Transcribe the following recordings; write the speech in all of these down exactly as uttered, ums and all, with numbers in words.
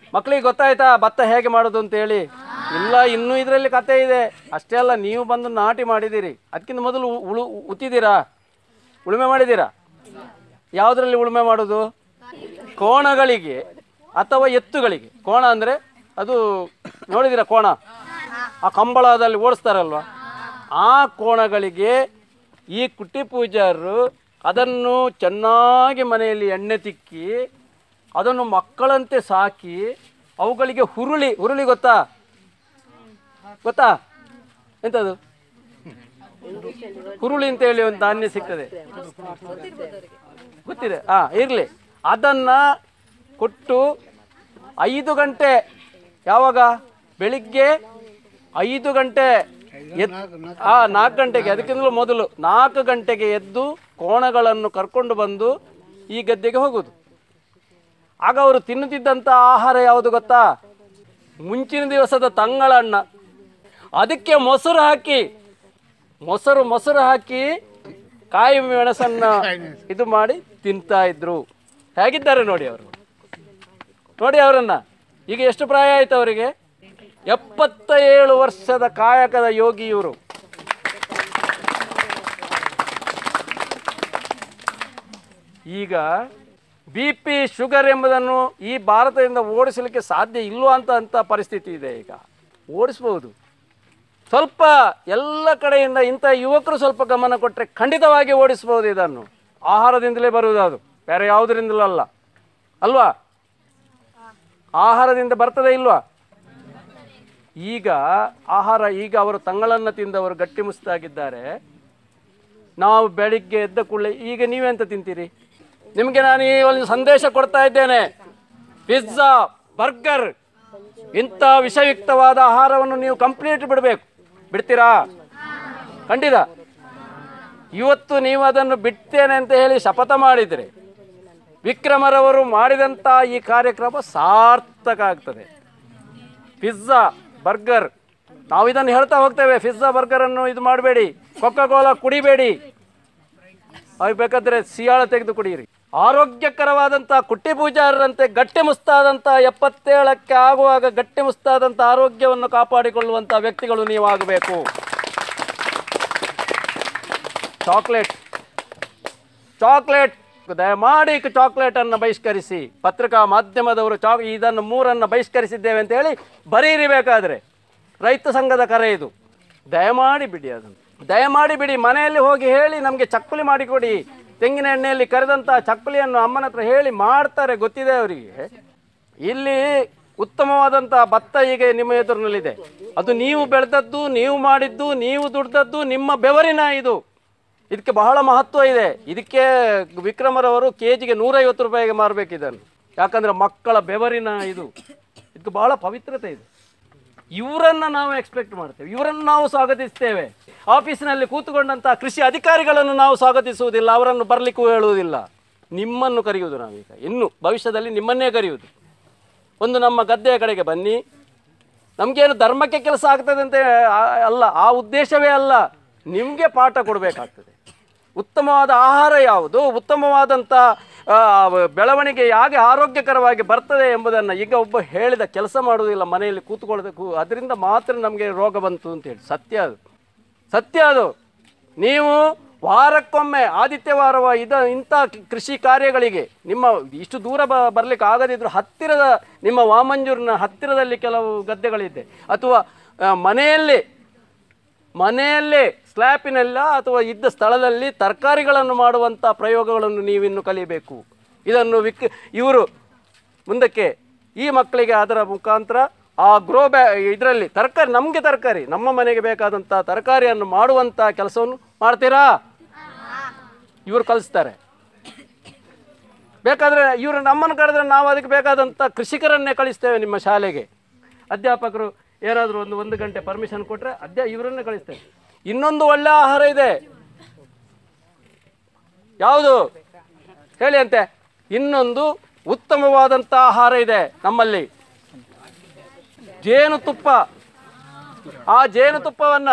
ಮಕ್ಕಳಿಗೆ ಗೊತ್ತಾಯ್ತಾ ಭತ್ತ ಹೇಗೆ ಮಾಡೋದು ಅಂತೇಳಿ? ಇಲ್ಲ, ಇನ್ನೂ ಇದರಲ್ಲಿ ಕತೆ ಇದೆ. ಅಷ್ಟೇ ಅಲ್ಲ, ನೀವು ಬಂದು ನಾಟಿ ಮಾಡಿದ್ದೀರಿ, ಅದಕ್ಕಿಂತ ಮೊದಲು ಉಳು ಉತ್ತಿದ್ದೀರಾ, ಉಳುಮೆ ಮಾಡಿದ್ದೀರಾ? ಯಾವುದರಲ್ಲಿ ಉಳುಮೆ ಮಾಡೋದು? ಕೋಣಗಳಿಗೆ ಅಥವಾ ಎತ್ತುಗಳಿಗೆ. ಕೋಣ ಅಂದರೆ ಅದು ನೋಡಿದ್ದೀರಾ? ಕೋಣ ಆ ಕಂಬಳದಲ್ಲಿ ಓಡಿಸ್ತಾರಲ್ವ, ಆ ಕೋಣಗಳಿಗೆ ಈ ಕುಟ್ಟಿ ಪೂಜಾರರು ಅದನ್ನು ಚೆನ್ನಾಗಿ ಮನೆಯಲ್ಲಿ ಎಣ್ಣೆ ತಿಕ್ಕಿ ಅದನ್ನು ಮಕ್ಕಳಂತೆ ಸಾಕಿ ಅವುಗಳಿಗೆ ಹುರುಳಿ, ಹುರುಳಿ ಗೊತ್ತಾ? ಗೊತ್ತಾ ಎಂಥದ್ದು ಹುರುಳಿ ಅಂತೇಳಿ ಒಂದು ಧಾನ್ಯ ಸಿಗ್ತದೆ, ಗೊತ್ತಿದೆ? ಹಾಂ, ಇರಲಿ. ಅದನ್ನು ಕೊಟ್ಟು ಐದು ಗಂಟೆ, ಯಾವಾಗ? ಬೆಳಿಗ್ಗೆ ಐದು ಗಂಟೆ ಎದ್ ಆ ನಾಲ್ಕು ಗಂಟೆಗೆ, ಅದಕ್ಕಿಂತಲೂ ಮೊದಲು ನಾಲ್ಕು ಗಂಟೆಗೆ ಎದ್ದು ಕೋಣಗಳನ್ನು ಕರ್ಕೊಂಡು ಬಂದು ಈ ಗದ್ದೆಗೆ ಹೋಗೋದು. ಆಗ ಅವರು ತಿನ್ನುತ್ತಿದ್ದಂಥ ಆಹಾರ ಯಾವುದು ಗೊತ್ತಾ? ಮುಂಚಿನ ದಿವಸದ ತಂಗಳನ್ನ, ಅದಕ್ಕೆ ಮೊಸರು ಹಾಕಿ ಮೊಸರು ಮೊಸರು ಹಾಕಿ ಕಾಯಿ ಮೆಣಸನ್ನು ಇದು ಮಾಡಿ ತಿಂತಾ ಇದ್ರು. ಹೇಗಿದ್ದಾರೆ ನೋಡಿ ಅವರು, ನೋಡಿ ಅವರನ್ನ. ಈಗ ಎಷ್ಟು ಪ್ರಾಯ ಆಯ್ತು ಅವರಿಗೆ? ಎಪ್ಪತ್ತ ಏಳು ವರ್ಷದ ಕಾಯಕದ ಯೋಗಿ ಇವರು. ಈಗ ಬಿ ಪಿ ಶುಗರ್ ಎಂಬುದನ್ನು ಈ ಭಾರತದಿಂದ ಓಡಿಸಲಿಕ್ಕೆ ಸಾಧ್ಯ ಇಲ್ಲೋ ಅಂತ ಅಂತ ಪರಿಸ್ಥಿತಿ ಇದೆ. ಈಗ ಓಡಿಸ್ಬೋದು. ಸ್ವಲ್ಪ ಎಲ್ಲ ಕಡೆಯಿಂದ ಇಂಥ ಯುವಕರು ಸ್ವಲ್ಪ ಗಮನ ಕೊಟ್ಟರೆ ಖಂಡಿತವಾಗಿ ಓಡಿಸ್ಬೋದು ಇದನ್ನು. ಆಹಾರದಿಂದಲೇ ಬರುವುದು, ಅದು ಬೇರೆ ಯಾವುದರಿಂದಲೂ ಅಲ್ಲ ಅಲ್ವಾ? ಆಹಾರದಿಂದ ಬರ್ತದೆ ಇಲ್ವಾ? ಈಗ ಆಹಾರ, ಈಗ ಅವರು ತಂಗಳನ್ನು ತಿಂದವರು ಗಟ್ಟಿ ಮುಸ್ತಾಗಿದ್ದಾರೆ. ನಾವು ಬೆಳಿಗ್ಗೆ ಎದ್ದ ಕೂಡಲೇ ಈಗ ನೀವೆಂತ ತಿಂತೀರಿ? ನಿಮಗೆ ನಾನು ಈ ಒಂದು ಸಂದೇಶ ಕೊಡ್ತಾ ಇದ್ದೇನೆ. ಪಿಜ್ಜಾ, ಬರ್ಗರ್, ಇಂಥ ವಿಷಯುಕ್ತವಾದ ಆಹಾರವನ್ನು ನೀವು ಕಂಪ್ಲೀಟ್ ಬಿಡಬೇಕು. ಬಿಡ್ತೀರಾ? ಖಂಡಿತ. ಇವತ್ತು ನೀವು ಅದನ್ನು ಬಿಡ್ತೇನೆ ಅಂತ ಹೇಳಿ ಶಪಥ ಮಾಡಿದರೆ ವಿಕ್ರಮರವರು ಮಾಡಿದಂಥ ಈ ಕಾರ್ಯಕ್ರಮ ಸಾರ್ಥಕ ಆಗ್ತದೆ. ಪಿಜ್ಜಾ, ಬರ್ಗರ್, ನಾವು ಇದನ್ನು ಹೇಳ್ತಾ ಹೋಗ್ತೇವೆ. ಪಿಜ್ಜಾ ಬರ್ಗರನ್ನು ಇದು ಮಾಡಬೇಡಿ, ಕೊಕ್ಕೋ ಕೋಲಾ ಕುಡಿಬೇಡಿ, ಅವು ಬೇಕಾದರೆ ಸಿಯಾಳ ತೆಗೆದು ಕುಡಿಯಿರಿ. ಆರೋಗ್ಯಕರವಾದಂಥ ಕುಟ್ಟಿ ಪೂಜಾರರಂತೆ ಗಟ್ಟಿ ಮುಸ್ತಾದಂಥ ಎಪ್ಪತ್ತೇಳಕ್ಕೆ ಆಗುವಾಗ ಗಟ್ಟಿ ಮುಸ್ತಾದಂಥ ಆರೋಗ್ಯವನ್ನು ಕಾಪಾಡಿಕೊಳ್ಳುವಂಥ ವ್ಯಕ್ತಿಗಳು ನೀವಾಗಬೇಕು. ಚಾಕ್ಲೇಟ್ ಚಾಕ್ಲೇಟ್ ದಯಮಾಡಿ ಚಾಕ್ಲೇಟನ್ನು ಬಹಿಷ್ಕರಿಸಿ. ಪತ್ರಿಕಾ ಮಾಧ್ಯಮದವರು ಚಾ ಇದನ್ನು ಮೂರನ್ನು ಬಹಿಷ್ಕರಿಸಿದ್ದೇವೆ ಅಂತ ಹೇಳಿ ಬರೀರಿ. ಬೇಕಾದರೆ ರೈತ ಸಂಘದ ಕರೆ ಇದು. ದಯಮಾಡಿ ಬಿಡಿ ಅದನ್ನು, ದಯಮಾಡಿ ಬಿಡಿ. ಮನೆಯಲ್ಲಿ ಹೋಗಿ ಹೇಳಿ ನಮಗೆ ಚಕ್ಕುಲಿ ಮಾಡಿಕೊಡಿ, ತೆಂಗಿನ ಎಣ್ಣೆಯಲ್ಲಿ ಕರೆದಂಥ ಚಕ್ಕುಲಿಯನ್ನು ಅಮ್ಮನ ಹತ್ರ ಹೇಳಿ ಮಾಡ್ತಾರೆ, ಗೊತ್ತಿದೆ ಅವರಿಗೆ. ಇಲ್ಲಿ ಉತ್ತಮವಾದಂಥ ಭತ್ತ ಈಗ ನಿಮ್ಮ ಎದುರಿನಲ್ಲಿದೆ. ಅದು ನೀವು ಬೆಳೆದದ್ದು, ನೀವು ಮಾಡಿದ್ದು, ನೀವು ದುಡ್ದದ್ದು, ನಿಮ್ಮ ಬೆವರಿನ ಇದು. ಇದಕ್ಕೆ ಬಹಳ ಮಹತ್ವ ಇದೆ. ಇದಕ್ಕೆ ವಿಕ್ರಮರವರು ಕೆ ಜಿಗೆ ನೂರೈವತ್ತು ರೂಪಾಯಿಗೆ ಮಾರಬೇಕು ಇದನ್ನು. ಯಾಕಂದರೆ ಮಕ್ಕಳ ಬೆವರಿನ ಇದು, ಇದಕ್ಕೆ ಬಹಳ ಪವಿತ್ರತೆ ಇದೆ. ಇವರನ್ನು ನಾವು ಎಕ್ಸ್ಪೆಕ್ಟ್ ಮಾಡ್ತೇವೆ, ಇವರನ್ನು ನಾವು ಸ್ವಾಗತಿಸ್ತೇವೆ. ಆಫೀಸಿನಲ್ಲಿ ಕೂತುಕೊಂಡಂಥ ಕೃಷಿ ಅಧಿಕಾರಿಗಳನ್ನು ನಾವು ಸ್ವಾಗತಿಸುವುದಿಲ್ಲ, ಅವರನ್ನು ಬರಲಿಕ್ಕೂ ಹೇಳುವುದಿಲ್ಲ. ನಿಮ್ಮನ್ನು ಕರೆಯುವುದು ನಾವೀಗ, ಇನ್ನು ಭವಿಷ್ಯದಲ್ಲಿ ನಿಮ್ಮನ್ನೇ ಕರೆಯುವುದು. ಒಂದು ನಮ್ಮ ಗದ್ದೆಯ ಕಡೆಗೆ ಬನ್ನಿ, ನಮಗೇನು ಧರ್ಮಕ್ಕೆ ಕೆಲಸ ಆಗ್ತದೆ ಅಂತ ಅಲ್ಲ, ಆ ಉದ್ದೇಶವೇ ಅಲ್ಲ, ನಿಮಗೆ ಪಾಠ ಕೊಡಬೇಕಾಗ್ತದೆ. ಉತ್ತಮವಾದ ಆಹಾರ ಯಾವುದು, ಉತ್ತಮವಾದಂಥ ಬೆಳವಣಿಗೆ ಹೇಗೆ ಆರೋಗ್ಯಕರವಾಗಿ ಬರ್ತದೆ ಎಂಬುದನ್ನು ಈಗ ಒಬ್ಬ ಹೇಳಿದ ಕೆಲಸ ಮಾಡುವುದಿಲ್ಲ, ಮನೆಯಲ್ಲಿ ಕೂತ್ಕೊಳ್ಳೋದಕ್ಕೂ ಅದರಿಂದ ಮಾತ್ರ ನಮಗೆ ರೋಗ ಬಂತು ಅಂತೇಳಿ. ಸತ್ಯ ಅದು, ಸತ್ಯ ಅದು. ನೀವು ವಾರಕ್ಕೊಮ್ಮೆ ಆದಿತ್ಯವಾರವ ಇದ ಇಂಥ ಕೃಷಿ ಕಾರ್ಯಗಳಿಗೆ ನಿಮ್ಮ ಇಷ್ಟು ದೂರ ಬ ಬರಲಿಕ್ಕೆ ಆಗದಿದ್ದರೂ ಹತ್ತಿರದ ನಿಮ್ಮ ವಾಮಂಜೂರಿನ ಹತ್ತಿರದಲ್ಲಿ ಕೆಲವು ಗದ್ದೆಗಳಿದೆ, ಅಥವಾ ಮನೆಯಲ್ಲಿ ಮನೆಯಲ್ಲೇ ಸ್ಲ್ಯಾಪಿನೆಲ್ಲ ಅಥವಾ ಇದ್ದ ಸ್ಥಳದಲ್ಲಿ ತರಕಾರಿಗಳನ್ನು ಮಾಡುವಂಥ ಪ್ರಯೋಗಗಳನ್ನು ನೀವಿನ್ನು ಕಲಿಯಬೇಕು. ಇದನ್ನು ವಿಕ್ ಇವರು ಮುಂದಕ್ಕೆ ಈ ಮಕ್ಕಳಿಗೆ ಅದರ ಮುಖಾಂತರ ಆ ಗ್ರೋ ಬ್ಯಾ ಇದರಲ್ಲಿ ತರಕಾರಿ, ನಮಗೆ ತರಕಾರಿ, ನಮ್ಮ ಮನೆಗೆ ಬೇಕಾದಂಥ ತರಕಾರಿಯನ್ನು ಮಾಡುವಂಥ ಕೆಲಸವನ್ನು ಮಾಡ್ತೀರಾ? ಇವರು ಕಲಿಸ್ತಾರೆ. ಬೇಕಾದರೆ ಇವರು ನಮ್ಮನ್ನು ಕರೆದ್ರೆ ನಾವು ಅದಕ್ಕೆ ಬೇಕಾದಂಥ ಕೃಷಿಕರನ್ನೇ ಕಳಿಸ್ತೇವೆ ನಿಮ್ಮ ಶಾಲೆಗೆ. ಅಧ್ಯಾಪಕರು ಏನಾದರೂ ಒಂದು ಒಂದು ಗಂಟೆ ಪರ್ಮಿಷನ್ ಕೊಟ್ಟರೆ ಅಧ್ಯ ಇವರನ್ನೇ ಕಳಿಸ್ತೇವೆ. ಇನ್ನೊಂದು ಒಳ್ಳೆ ಆಹಾರ ಇದೆ, ಯಾವುದು ಹೇಳಿ ಅಂತೆ? ಇನ್ನೊಂದು ಉತ್ತಮವಾದಂಥ ಆಹಾರ ಇದೆ ನಮ್ಮಲ್ಲಿ, ಜೇನುತುಪ್ಪ. ಆ ಜೇನುತುಪ್ಪವನ್ನು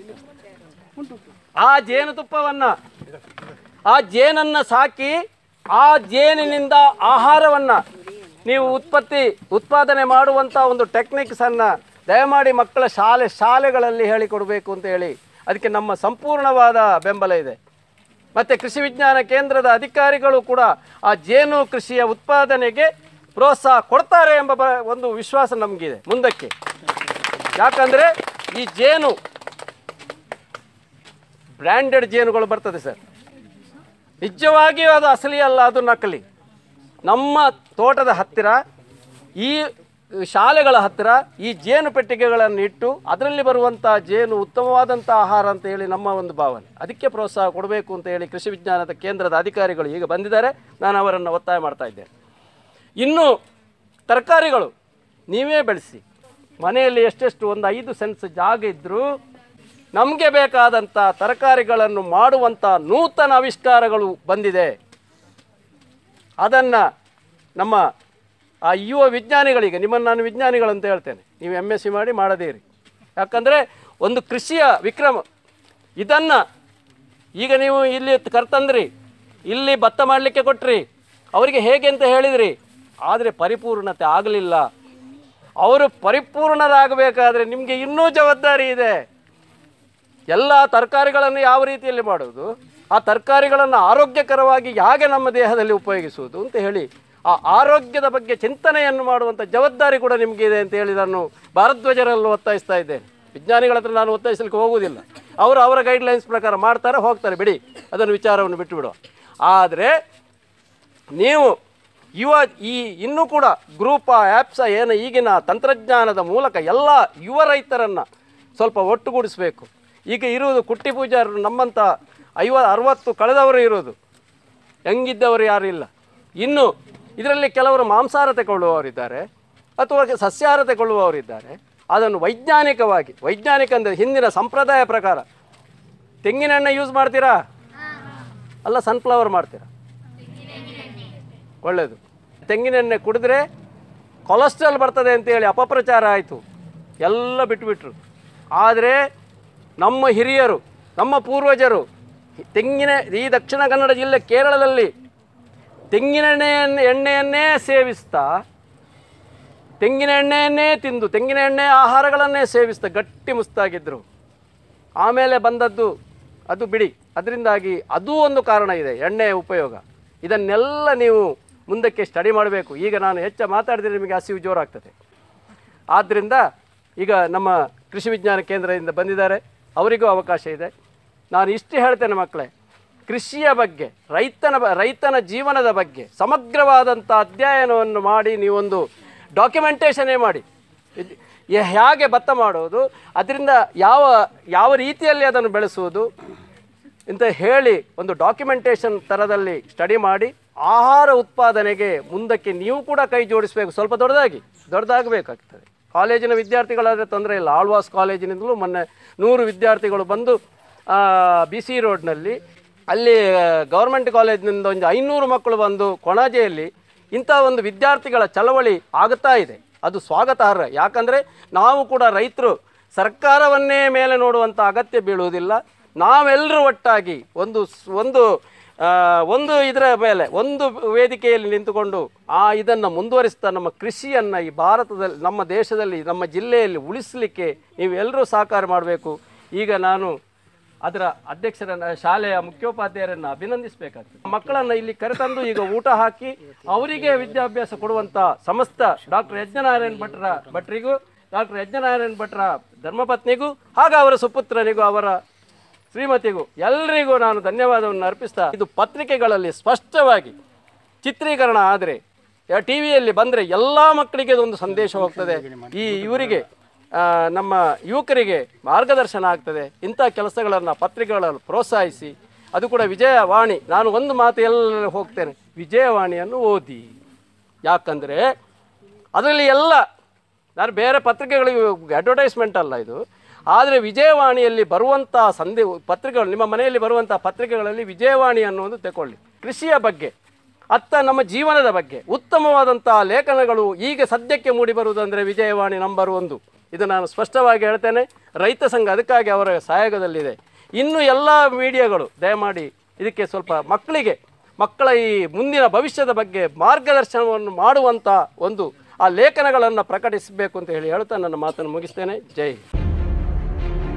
ಆ ಜೇನುತುಪ್ಪವನ್ನು ಆ ಜೇನನ್ನು ಸಾಕಿ ಆ ಜೇನಿನಿಂದ ಆಹಾರವನ್ನು ನೀವು ಉತ್ಪತ್ತಿ ಉತ್ಪಾದನೆ ಮಾಡುವಂಥ ಒಂದು ಟೆಕ್ನಿಕ್ಸನ್ನು ದಯಮಾಡಿ ಮಕ್ಕಳ ಶಾಲೆ ಶಾಲೆಗಳಲ್ಲಿ ಹೇಳಿಕೊಡಬೇಕು ಅಂತ ಹೇಳಿ ಅದಕ್ಕೆ ನಮ್ಮ ಸಂಪೂರ್ಣವಾದ ಬೆಂಬಲ ಇದೆ. ಮತ್ತು ಕೃಷಿ ವಿಜ್ಞಾನ ಕೇಂದ್ರದ ಅಧಿಕಾರಿಗಳು ಕೂಡ ಆ ಜೇನು ಕೃಷಿಯ ಉತ್ಪಾದನೆಗೆ ಪ್ರೋತ್ಸಾಹ ಕೊಡ್ತಾರೆ ಎಂಬ ಬ ಒಂದು ವಿಶ್ವಾಸ ನಮಗಿದೆ ಮುಂದಕ್ಕೆ. ಯಾಕಂದರೆ ಈ ಜೇನು ಬ್ರ್ಯಾಂಡೆಡ್ ಜೇನುಗಳು ಬರ್ತದೆ ಸರ್, ನಿಜವಾಗಿಯೂ ಅದು ಅಸಲಿ ಅಲ್ಲ, ಅದು ನಕಲಿ. ನಮ್ಮ ತೋಟದ ಹತ್ತಿರ ಈ ಶಾಲೆಗಳ ಹತ್ತಿರ ಈ ಜೇನು ಪೆಟ್ಟಿಗೆಗಳನ್ನು ಇಟ್ಟು ಅದರಲ್ಲಿ ಬರುವಂಥ ಜೇನು ಉತ್ತಮವಾದಂಥ ಆಹಾರ ಅಂತ ಹೇಳಿ ನಮ್ಮ ಒಂದು ಭಾವನೆ. ಅದಕ್ಕೆ ಪ್ರೋತ್ಸಾಹ ಕೊಡಬೇಕು ಅಂತ ಹೇಳಿ ಕೃಷಿ ವಿಜ್ಞಾನದ ಕೇಂದ್ರದ ಅಧಿಕಾರಿಗಳು ಈಗ ಬಂದಿದ್ದಾರೆ, ನಾನು ಅವರನ್ನು ಒತ್ತಾಯ ಮಾಡ್ತಾ ಇದ್ದೇನೆ. ಇನ್ನು ತರಕಾರಿಗಳು ನೀವೇ ಬೆಳೆಸಿ, ಮನೆಯಲ್ಲಿ ಎಷ್ಟೆಷ್ಟು ಒಂದು ಐದು ಸೆನ್ಸ್ ಜಾಗ ಇದ್ದರೂ ನಮಗೆ ಬೇಕಾದಂಥ ತರಕಾರಿಗಳನ್ನು ಮಾಡುವಂಥ ನೂತನ ಆವಿಷ್ಕಾರಗಳು ಬಂದಿದೆ. ಅದನ್ನು ನಮ್ಮ ಆ ಯುವ ವಿಜ್ಞಾನಿಗಳಿಗೆ, ನಿಮ್ಮನ್ನು ನಾನು ವಿಜ್ಞಾನಿಗಳಂತ ಹೇಳ್ತೇನೆ, ನೀವು ಎಮ್ ಎಸ್ ಸಿ ಮಾಡಿ ಮಾಡದೇರಿ. ಯಾಕಂದರೆ ಒಂದು ಕೃಷಿಯ ವಿಕ್ರಮ ಇದನ್ನು ಈಗ ನೀವು ಇಲ್ಲಿ ಕರ್ತಂದ್ರಿ, ಇಲ್ಲಿ ಭತ್ತ ಮಾಡಲಿಕ್ಕೆ ಕೊಟ್ರಿ, ಅವರಿಗೆ ಹೇಗೆ ಅಂತ ಹೇಳಿದ್ರಿ, ಆದರೆ ಪರಿಪೂರ್ಣತೆ ಆಗಲಿಲ್ಲ. ಅವರು ಪರಿಪೂರ್ಣರಾಗಬೇಕಾದ್ರೆ ನಿಮಗೆ ಇನ್ನೂ ಜವಾಬ್ದಾರಿ ಇದೆ. ಎಲ್ಲ ತರಕಾರಿಗಳನ್ನು ಯಾವ ರೀತಿಯಲ್ಲಿ ಮಾಡೋದು, ಆ ತರಕಾರಿಗಳನ್ನು ಆರೋಗ್ಯಕರವಾಗಿ ಹೇಗೆ ನಮ್ಮ ದೇಹದಲ್ಲಿ ಉಪಯೋಗಿಸುವುದು ಅಂತ ಹೇಳಿ ಆ ಆರೋಗ್ಯದ ಬಗ್ಗೆ ಚಿಂತನೆಯನ್ನು ಮಾಡುವಂಥ ಜವಾಬ್ದಾರಿ ಕೂಡ ನಿಮಗಿದೆ ಅಂತ ಹೇಳಿ ನಾನು ಭಾರದ್ವಾಜರಲ್ಲೂ ಒತ್ತಾಯಿಸ್ತಾ ಇದ್ದೇನೆ. ವಿಜ್ಞಾನಿಗಳ ಹತ್ರ ನಾನು ಒತ್ತಾಯಿಸಲಿಕ್ಕೆ ಹೋಗುವುದಿಲ್ಲ, ಅವರು ಅವರ ಗೈಡ್ಲೈನ್ಸ್ ಪ್ರಕಾರ ಮಾಡ್ತಾರೆ, ಹೋಗ್ತಾರೆ, ಬಿಡಿ, ಅದನ್ನು ವಿಚಾರವನ್ನು ಬಿಟ್ಟು ಬಿಡುವ. ಆದರೆ ನೀವು ಯುವ ಈ ಇನ್ನೂ ಕೂಡ ಗ್ರೂಪ ಆ್ಯಪ್ಸ ಏನು ಈಗಿನ ತಂತ್ರಜ್ಞಾನದ ಮೂಲಕ ಎಲ್ಲ ಯುವ ರೈತರನ್ನು ಸ್ವಲ್ಪ ಒಟ್ಟುಗೂಡಿಸಬೇಕು. ಈಗ ಇರುವುದು ಕುಟ್ಟಿ ಪೂಜಾರರು ನಮ್ಮಂಥ ಐವ ಅರವತ್ತು ಕಳೆದವರು ಇರೋದು, ಹೆಂಗಿದ್ದವರು ಯಾರೂ ಇಲ್ಲ. ಇನ್ನು ಇದರಲ್ಲಿ ಕೆಲವರು ಮಾಂಸಾಹಾರ ತಗೊಳ್ಳುವವರಿದ್ದಾರೆ ಅಥವಾ ಸಸ್ಯಾಹಾರ ತಗೊಳ್ಳುವವರಿದ್ದಾರೆ. ಅದನ್ನು ವೈಜ್ಞಾನಿಕವಾಗಿ, ವೈಜ್ಞಾನಿಕ ಅಂದರೆ ಹಿಂದಿನ ಸಂಪ್ರದಾಯ ಪ್ರಕಾರ ತೆಂಗಿನ ಎಣ್ಣೆ ಯೂಸ್ ಮಾಡ್ತೀರಾ, ಅಲ್ಲ ಸನ್ಫ್ಲವರ್ ಮಾಡ್ತೀರಾ? ಒಳ್ಳೆಯದು. ತೆಂಗಿನ ಎಣ್ಣೆ ಕುಡಿದ್ರೆ ಕೊಲೆಸ್ಟ್ರಾಲ್ ಬರ್ತದೆ ಅಂತೇಳಿ ಅಪಪ್ರಚಾರ ಆಯಿತು, ಎಲ್ಲ ಬಿಟ್ಟುಬಿಟ್ರು. ಆದರೆ ನಮ್ಮ ಹಿರಿಯರು, ನಮ್ಮ ಪೂರ್ವಜರು ತೆಂಗಿನ ಈ ದಕ್ಷಿಣ ಕನ್ನಡ ಜಿಲ್ಲೆ ಕೇರಳದಲ್ಲಿ ತೆಂಗಿನ ಎಣ್ಣೆಯನ್ನು ಎಣ್ಣೆಯನ್ನೇ ಸೇವಿಸ್ತಾ, ತೆಂಗಿನ ಎಣ್ಣೆಯನ್ನೇ ತಿಂದು, ತೆಂಗಿನ ಎಣ್ಣೆ ಆಹಾರಗಳನ್ನೇ ಸೇವಿಸ್ತಾ ಗಟ್ಟಿ ಮುಸ್ತಾಗಿದ್ದರು. ಆಮೇಲೆ ಬಂದದ್ದು ಅದು ಬಿಡಿ, ಅದರಿಂದಾಗಿ ಅದೂ ಒಂದು ಕಾರಣ ಇದೆ, ಎಣ್ಣೆಯ ಉಪಯೋಗ. ಇದನ್ನೆಲ್ಲ ನೀವು ಮುಂದಕ್ಕೆ ಸ್ಟಡಿ ಮಾಡಬೇಕು. ಈಗ ನಾನು ಹೆಚ್ಚು ಮಾತಾಡಿದರೆ ನಿಮಗೆ ಹಸಿವು ಜೋರಾಗ್ತದೆ. ಆದ್ದರಿಂದ ಈಗ ನಮ್ಮ ಕೃಷಿ ವಿಜ್ಞಾನ ಕೇಂದ್ರದಿಂದ ಬಂದಿದ್ದಾರೆ, ಅವರಿಗೂ ಅವಕಾಶ ಇದೆ. ನಾನು ಇಷ್ಟು ಹೇಳ್ತೇನೆ ಮಕ್ಕಳೇ, ಕೃಷಿಯ ಬಗ್ಗೆ, ರೈತನ ರೈತನ ಜೀವನದ ಬಗ್ಗೆ ಸಮಗ್ರವಾದಂಥ ಅಧ್ಯಯನವನ್ನು ಮಾಡಿ ನೀವೊಂದು ಡಾಕ್ಯುಮೆಂಟೇಷನ್ನೇ ಮಾಡಿ, ಹೇಗೆ ಭತ್ತ ಮಾಡೋದು, ಅದರಿಂದ ಯಾವ ಯಾವ ರೀತಿಯಲ್ಲಿ ಅದನ್ನು ಬೆಳೆಸುವುದು ಅಂತ ಹೇಳಿ ಒಂದು ಡಾಕ್ಯುಮೆಂಟೇಷನ್ ಥರದಲ್ಲಿ ಸ್ಟಡಿ ಮಾಡಿ ಆಹಾರ ಉತ್ಪಾದನೆಗೆ ಮುಂದಕ್ಕೆ ನೀವು ಕೂಡ ಕೈ ಜೋಡಿಸಬೇಕು. ಸ್ವಲ್ಪ ದೊಡ್ಡದಾಗಿ ದೊಡ್ಡದಾಗಬೇಕಾಗ್ತದೆ. ಕಾಲೇಜಿನ ವಿದ್ಯಾರ್ಥಿಗಳಾದರೆ ತೊಂದರೆ ಇಲ್ಲ. ಆಳ್ವಾಸ್ ಕಾಲೇಜಿನಿಂದಲೂ ಮೊನ್ನೆ ನೂರು ವಿದ್ಯಾರ್ಥಿಗಳು ಬಂದು ಬಿ ಸಿ ರೋಡ್ನಲ್ಲಿ, ಅಲ್ಲಿ ಗೌರ್ಮೆಂಟ್ ಕಾಲೇಜಿನಿಂದ ಒಂದು ಐನೂರು ಮಕ್ಕಳು ಬಂದು ಕೊಣಾಜೆಯಲ್ಲಿ ಇಂಥ ಒಂದು ವಿದ್ಯಾರ್ಥಿಗಳ ಚಳವಳಿ ಆಗುತ್ತಾ ಇದೆ. ಅದು ಸ್ವಾಗತಾರ್ಹ. ಯಾಕಂದರೆ ನಾವು ಕೂಡ ರೈತರು ಸರ್ಕಾರವನ್ನೇ ಮೇಲೆ ನೋಡುವಂಥ ಅಗತ್ಯ ಬೀಳುವುದಿಲ್ಲ. ನಾವೆಲ್ಲರೂ ಒಟ್ಟಾಗಿ ಒಂದು ಒಂದು ಒಂದು ಇದರ ಮೇಲೆ ಒಂದು ವೇದಿಕೆಯಲ್ಲಿ ನಿಂತುಕೊಂಡು ಆ ಇದನ್ನು ಮುಂದುವರಿಸ್ತಾ ನಮ್ಮ ಕೃಷಿಯನ್ನು ಈ ಭಾರತದಲ್ಲಿ, ನಮ್ಮ ದೇಶದಲ್ಲಿ, ನಮ್ಮ ಜಿಲ್ಲೆಯಲ್ಲಿ ಉಳಿಸಲಿಕ್ಕೆ ನೀವೆಲ್ಲರೂ ಸಹಕಾರ ಮಾಡಬೇಕು. ಈಗ ನಾನು ಅದರ ಅಧ್ಯಕ್ಷರನ್ನು, ಶಾಲೆಯ ಮುಖ್ಯೋಪಾಧ್ಯಾಯರನ್ನು ಅಭಿನಂದಿಸಬೇಕಾಗ್ತದೆ. ಮಕ್ಕಳನ್ನು ಇಲ್ಲಿ ಕರೆತಂದು ಈಗ ಊಟ ಹಾಕಿ ಅವರಿಗೆ ವಿದ್ಯಾಭ್ಯಾಸ ಕೊಡುವಂಥ ಸಮಸ್ತ ಡಾಕ್ಟರ್ ಯಜ್ಞನಾರಾಯಣ ಭಟ್ರ ಭಟ್ರಿಗೂ ಡಾಕ್ಟರ್ ಯಜ್ಞನಾರಾಯಣ ಭಟ್ರ ಧರ್ಮಪತ್ನಿಗೂ ಹಾಗೂ ಅವರ ಸುಪುತ್ರನಿಗೂ ಅವರ ಶ್ರೀಮತಿಗೂ ಎಲ್ಲರಿಗೂ ನಾನು ಧನ್ಯವಾದವನ್ನು ಅರ್ಪಿಸ್ತಾ, ಇದು ಪತ್ರಿಕೆಗಳಲ್ಲಿ ಸ್ಪಷ್ಟವಾಗಿ ಚಿತ್ರೀಕರಣ ಆದರೆ, ಟಿ ವಿಯಲ್ಲಿ ಬಂದರೆ ಎಲ್ಲ ಮಕ್ಕಳಿಗೆ ಒಂದು ಸಂದೇಶ ಹೋಗ್ತದೆ, ಈ ಇವರಿಗೆ ನಮ್ಮ ಯುವಕರಿಗೆ ಮಾರ್ಗದರ್ಶನ ಆಗ್ತದೆ. ಇಂಥ ಕೆಲಸಗಳನ್ನು ಪತ್ರಿಕೆಗಳಲ್ಲಿ ಪ್ರೋತ್ಸಾಹಿಸಿ, ಅದು ಕೂಡ ವಿಜಯವಾಣಿ. ನಾನು ಒಂದು ಮಾತು ಎಲ್ಲ ಹೋಗ್ತೇನೆ, ವಿಜಯವಾಣಿಯನ್ನು ಓದಿ. ಯಾಕಂದರೆ ಅದರಲ್ಲಿ ಎಲ್ಲ, ನಾನು ಬೇರೆ ಪತ್ರಿಕೆಗಳಿಗೆ ಅಡ್ವರ್ಟೈಸ್ಮೆಂಟ್ ಅಲ್ಲ ಇದು, ಆದರೆ ವಿಜಯವಾಣಿಯಲ್ಲಿ ಬರುವಂಥ ಸಂದೇ ಪತ್ರಿಕೆಗಳು, ನಿಮ್ಮ ಮನೆಯಲ್ಲಿ ಬರುವಂಥ ಪತ್ರಿಕೆಗಳಲ್ಲಿ ವಿಜಯವಾಣಿ ಅನ್ನೋದು ತಗೊಳ್ಳಿ. ಕೃಷಿಯ ಬಗ್ಗೆ, ಅತ್ತ ನಮ್ಮ ಜೀವನದ ಬಗ್ಗೆ ಉತ್ತಮವಾದಂಥ ಲೇಖನಗಳು ಈಗ ಸದ್ಯಕ್ಕೆ ಮೂಡಿ ಬರುವುದಂದರೆ ವಿಜಯವಾಣಿ ನಂಬರ್ ಒಂದು. ಇದು ನಾನು ಸ್ಪಷ್ಟವಾಗಿ ಹೇಳ್ತೇನೆ. ರೈತ ಸಂಘ ಅದಕ್ಕಾಗಿ ಅವರ ಸಹಯೋಗದಲ್ಲಿದೆ. ಇನ್ನು ಎಲ್ಲ ಮೀಡಿಯಾಗಳು ದಯಮಾಡಿ ಇದಕ್ಕೆ ಸ್ವಲ್ಪ ಮಕ್ಕಳಿಗೆ ಮಕ್ಕಳ ಈ ಮುಂದಿನ ಭವಿಷ್ಯದ ಬಗ್ಗೆ ಮಾರ್ಗದರ್ಶನವನ್ನು ಮಾಡುವಂಥ ಒಂದು ಆ ಲೇಖನಗಳನ್ನು ಪ್ರಕಟಿಸಬೇಕು ಅಂತ ಹೇಳಿ ಹೇಳ್ತಾ ನನ್ನ ಮಾತನ್ನು ಮುಗಿಸ್ತೇನೆ. ಜೈ ಹಿಂದ್.